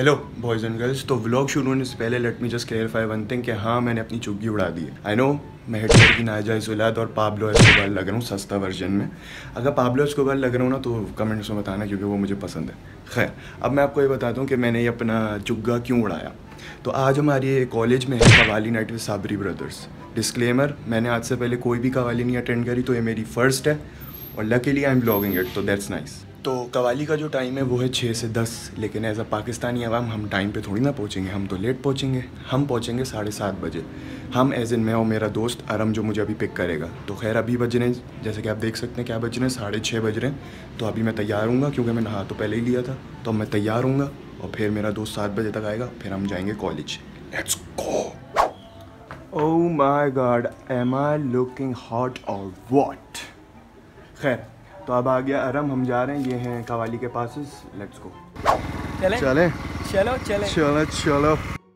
Hello boys and girls. तो vlog शुरू होने से पहले let me just clarify one thing कि हाँ मैंने अपनी चुग्गी उड़ा दी है। आई नो मैं हिटलर की नाजायज़ औलाद और पाब्लो एस्कोबार लग रहा हूँ सस्ता वर्जन में। अगर पाब्लो एस्कोबार लग रहा हूँ ना तो कमेंट्स में बताना क्योंकि वो मुझे पसंद है। खैर अब मैं आपको ये बताता हूँ कि मैंने ये अपना चुग्गा क्यों उड़ाया। तो आज हमारी कॉलेज में है qawwali night with Sabri brothers. Disclaimer, मैंने आज से पहले कोई भी कवाली नहीं अटेंड करी, तो ये मेरी फ़र्स्ट है और luckily I am vlogging it, तो दैट्स नाइस। तो कवाली का जो टाइम है वो है 6 से 10, लेकिन एज अ पाकिस्तानी अवाम हम टाइम पे थोड़ी ना पहुँचेंगे, हम तो लेट पहुँचेंगे। हम पहुँचेंगे 7:30 बजे। हम एज इन मैं और मेरा दोस्त अरम जो मुझे अभी पिक करेगा। तो खैर अभी बज रहे हैं, जैसे कि आप देख सकते हैं क्या बज रहे हैं, 6:30 बज रहे हैं। तो अभी मैं तैयार हूँगा क्योंकि मैं नहा तो पहले ही लिया था, तो मैं तैयार हूँगा और फिर मेरा दोस्त 7 बजे तक आएगा, फिर हम जाएंगे college. Let's go. Oh my god, am I looking hot और व्हाट। खैर तो अब आ गया अरम, हम जा रहे हैं, ये हैं कवाली के पासेस। Let's go. चले चले चलो चले चलो चलो।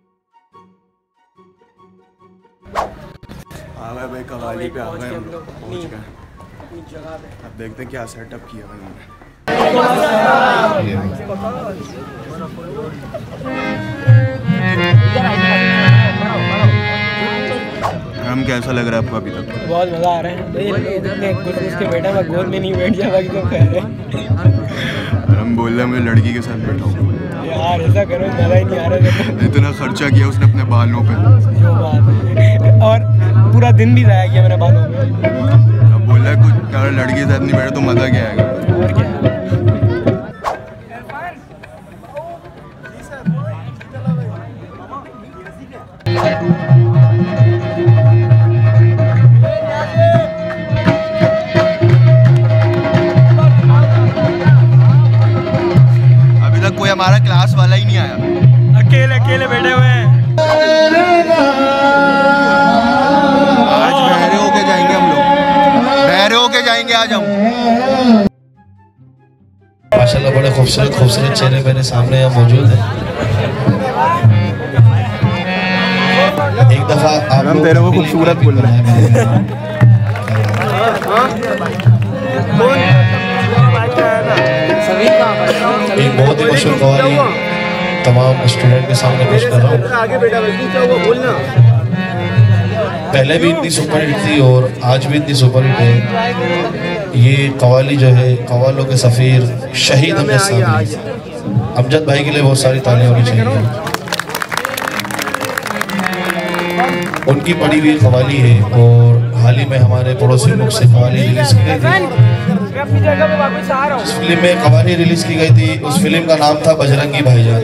आ गए भाई, कवाली पे आ गए हम लोग, पहुँच गए अपनी जगह पे। अब देखते हैं क्या सेटअप किया भाई हम। कैसा लग रहा है आपको अभी तक? बहुत मज़ा आ रहा है। इतने घुस के बैठा, मैं गोद में नहीं बैठ जाता तो खैर है। हम बोल रहे हैं मैं लड़की के साथ बैठा हूँ यार, ऐसा करो, मज़ा ही नहीं आ रहा है। इतना खर्चा किया उसने अपने बालों पे, जो बात है, और पूरा दिन भी ज़ाया किया मेरे बालों पे। अब बोल रहा है कुछ यार लड़की के साथ नहीं बैठा तो मज़ा क्या आएगा। और क्या कोई हमारा क्लास वाला ही नहीं आया, अकेले अकेले बैठे हुए हैं। आज बहरे होके जाएंगे हम लोग, बहरे होके जाएंगे आज हम। माशाल्लाह बड़े खूबसूरत खूबसूरत चेहरे मेरे सामने यहाँ मौजूद हैं। एक दफा आप तेरे को खूबसूरत बोल रहे हैं। एक बहुत ही मशहूर कवाली तमाम स्टूडेंट के सामने पेश कर रहा हूँ। पहले भी इतनी सुपरहिट थी और आज भी इतनी सुपरहिट है। ये कवाली जो है कवालों के सफ़ीर शहीद अमजद साहब, अमजद भाई के लिए बहुत सारी तालियां होनी चाहिए। उनकी पढ़ी हुई कवाली है और हाल ही में हमारे पड़ोसी मुल्क से कवाली रिलीज की गई थी। उस फिल्म में कवाली रिलीज की गई थी, उस फिल्म का नाम था बजरंगी भाईजान।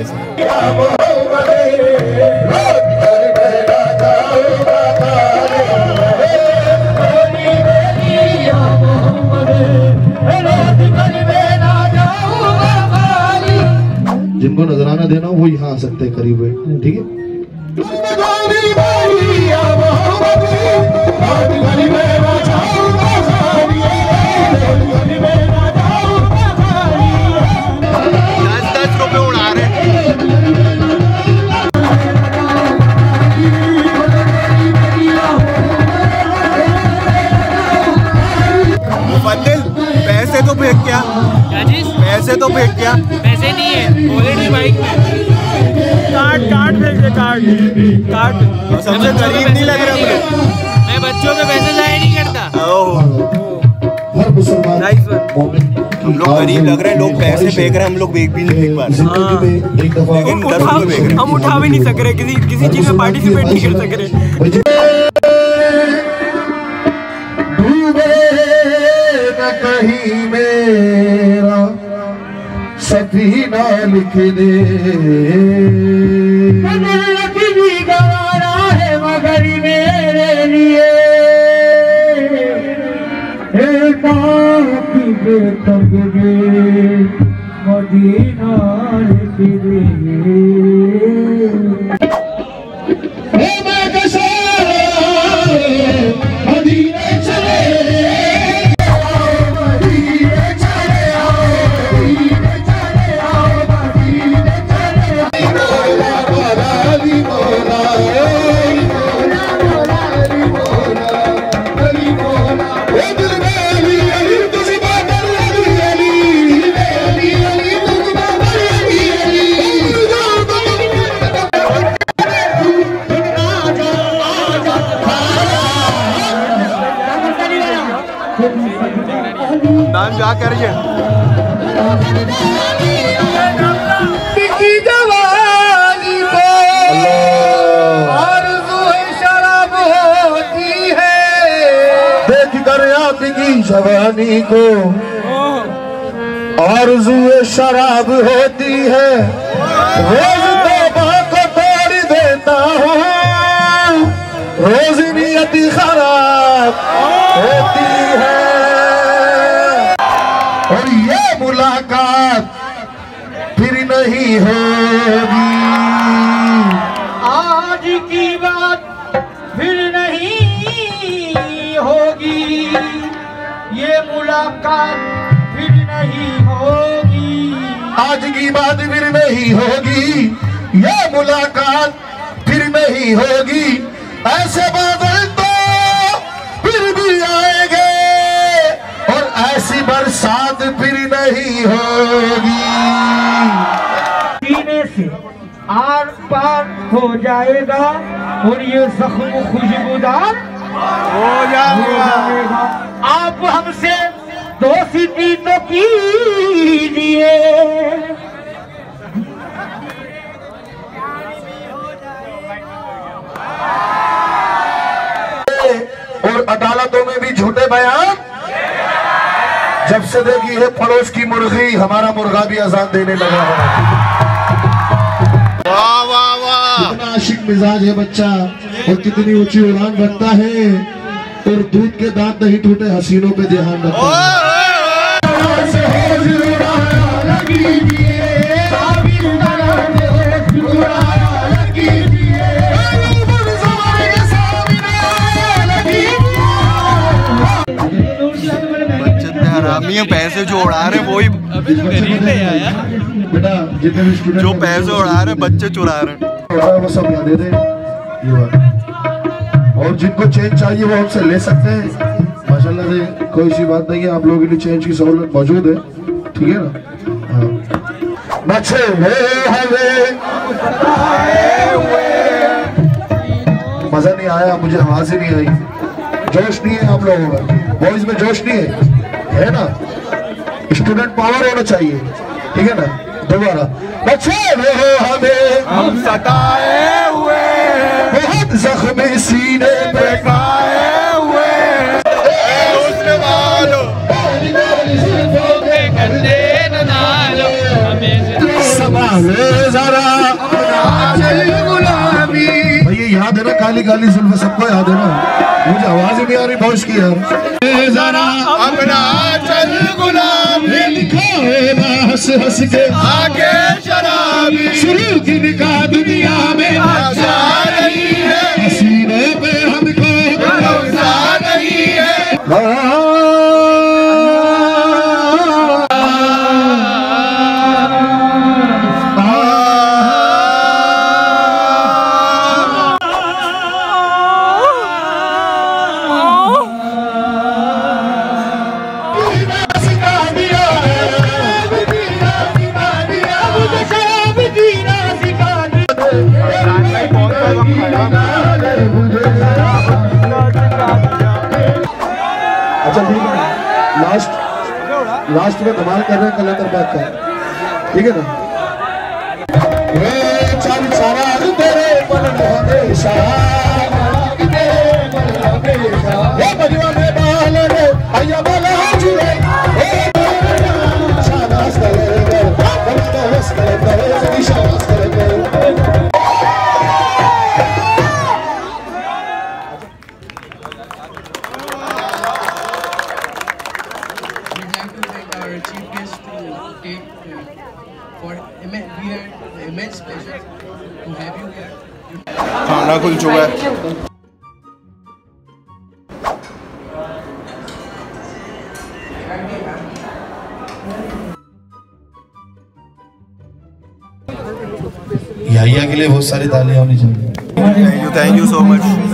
जिनको नजराना देना वो यहाँ आ सकते हैं करीब है, ठीक है। पैसे तो फेंक क्या, पैसे तो फेंक क्या, पैसे नहीं है ऑलरेडी बाइक कार्ड फेंक दे, कार्ड सबसे गरीब नहीं लग रहा मुझे। मैं बच्चों पे पैसे जाया नहीं करता। हम लोग गरीब लग रहे हैं, लोग पैसे फेंक रहे हैं, हम लोग बेग भी नहीं फेंक पा रहे, लेकिन 10 रुपये फेंक रहे हैं। हम उठा भी नहीं सक रहे, किसी चीज में पार्टिसिपेट नहीं कर सक रहे। कहीं मेरा सफीना लिख दे, भी गवारा है मगर मेरे लिए मदीना लिख दे। नाम जा करिए। जवानी को आरज़ू शराब होती है, देख कर आपकी जवानी को आरज़ू शराब होती है। रोज तौबा को तोड़ देता हूँ, रोज नियति खराब होती है। और ये मुलाकात फिर नहीं होगी, आज की बात फिर नहीं होगी, ये मुलाकात फिर नहीं होगी, आज की बात फिर नहीं होगी, ये मुलाकात फिर नहीं होगी। ऐसे बादल तो फिर भी आएंगे और ऐसी बरसात फिर नहीं होगी। सीने से आर पार हो जाएगा और ये जख्म खुशबूदार हो जाएगा। आप हमसे दोस्ती तो कीजिए, और अदालतों में भी झूठे बयान। जब से देखी है पड़ोस की मुर्गी, हमारा मुर्गा भी अजान देने लगा है। वाह वाह वाह, कितना आशिक मिजाज है बच्चा और कितनी ऊंची उड़ान रखता है, और दूध के दांत नहीं टूटे, हसीनों पे ध्यान रखता है। हरामी पैसे जो उड़ा रहे वही बेटा, जितने भी स्टूडेंट जो पैसे उड़ा रहे बच्चे चुरा रहे, वो सब यहाँ दे दे। और जिनको चेंज चाहिए वो हमसे ले सकते हैं, माशाल्लाह से कोई सी बात नहीं है। आप लोगों के लिए चेंज की सहूलत मौजूद है, ठीक है ना। बच्चे मजा नहीं आया, मुझे आवाज ही नहीं आई, जोश नहीं है आप लोगों का, बॉयज में जोश नहीं है ना। स्टूडेंट पावर होना चाहिए, ठीक है ना। दोबारा बच्चे हो हमें हम सताए हुए, बहुत जख्मी सीने पे खाए हुए, जरा भैया याद है ना, काली काली जुल्फ सबको याद है ना, मुझे आवाज ही नहीं आ रही बॉस की यार। जरा अपना चल गुलामी, लिखा है हंस हंस के आगे शराबी, शुरू की निकाह दुनिया में आशा नहीं है, हसीने पे हमको भरोसा नहीं है। अच्छा ठीक है, लास्ट में धमाल कर रहे हैं कलंदर बाग का, ठीक है ना। चल सारा तेरे मन हमेशा, बजवा में बाल रे भैया बोला जुड़े, शाबाश करे बस करे शाबाश करे। Chief guest to take for we are immense pleasure to have you here. खाना खुल चुका है। याहिया के लिए बहुत सारी तालियां होनी चाहिए। Thank you so much.